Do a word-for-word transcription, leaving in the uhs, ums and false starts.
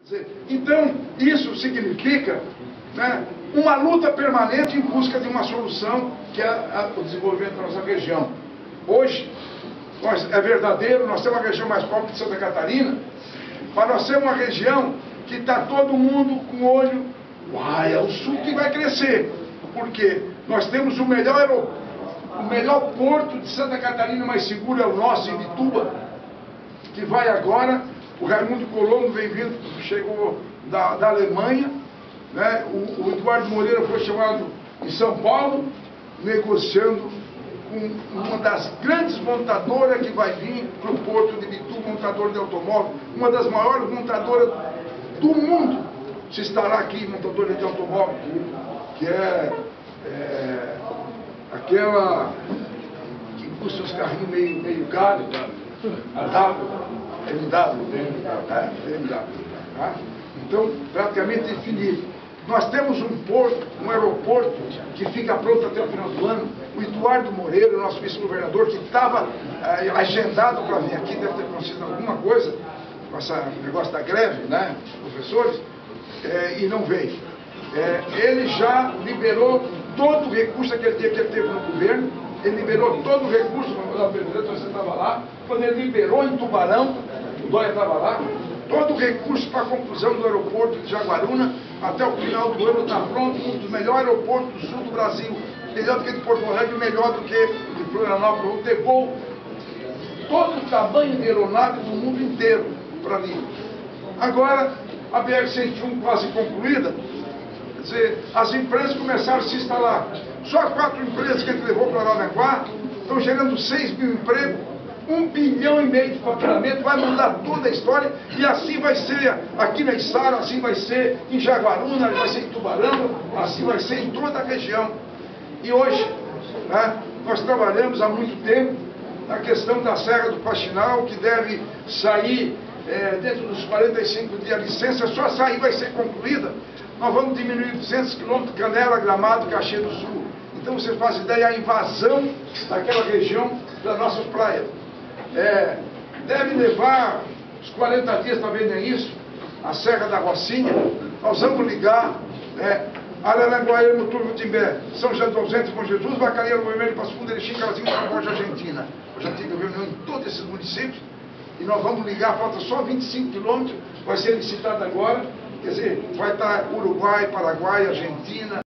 Então, isso significa, né, uma luta permanente em busca de uma solução que é a, o desenvolvimento da nossa região. Hoje, nós, é verdadeiro, nós temos a região mais pobre de Santa Catarina, mas nós temos uma região que está todo mundo com o olho, uai, é o sul que vai crescer, porque nós temos o melhor aeroporto, o melhor porto de Santa Catarina mais seguro é o nosso, em Imbituba, que vai agora. O Raimundo Colombo vem vindo, chegou da, da Alemanha, né? o, o Eduardo Moreira foi chamado em São Paulo, negociando com uma das grandes montadoras que vai vir para o porto de Imbituba, montador de automóvel, uma das maiores montadoras do mundo, se estará aqui, montadora de automóvel, que é, é aquela que custa os carrinhos meio, meio caros, a W, M W, é, B M W, tá? Então, praticamente infinito. Nós temos um porto, um aeroporto que fica pronto até o final do ano. O Eduardo Moreira, nosso vice-governador, que estava é, agendado para vir aqui, deve ter acontecido alguma coisa com esse negócio da greve, né, professores, é, e não veio. É, ele já liberou todo o recurso aquele dia que ele teve no governo, ele liberou todo o recurso, você estava lá, quando ele liberou em Tubarão, o Dória estava lá, todo o recurso para a conclusão do aeroporto de Jaguaruna, até o final do ano está pronto, um dos melhores aeroportos do sul do Brasil, melhor do que de Porto Alegre, melhor do que de Florianópolis, vão ter voo, todo o tamanho de aeronave do mundo inteiro para ali. Agora, a B R cento e um quase concluída, quer dizer, as empresas começaram a se instalar. Só quatro empresas que a gente levou para Aranaguá estão gerando seis mil empregos, um bilhão e meio de faturamento, vai mudar toda a história, e assim vai ser aqui na Içara, assim vai ser em Jaguaruna, vai ser em Tubarão, assim vai ser em toda a região. E hoje, né, nós trabalhamos há muito tempo na questão da Serra do Faxinal, que deve sair é, dentro dos quarenta e cinco dias a licença, só sair vai ser concluída. Nós vamos diminuir duzentos quilômetros, Canela, Gramado, Caxias do Sul. Então você faz ideia a invasão daquela região das nossas praias. É, deve levar uns quarenta dias, talvez nem isso, a Serra da Rocinha. Nós vamos ligar, né, Araranguaíma, Turvo Timbé, São José dos Ausentes, Bom Jesus, Vacaria, Vermelho, Passo Fundo, Erechim, Carazinho, Paraguai, Argentina. Eu já tive reunião em todos esses municípios e nós vamos ligar, falta só vinte e cinco quilômetros, vai ser licitado agora. Quer dizer, vai estar Uruguai, Paraguai, Argentina.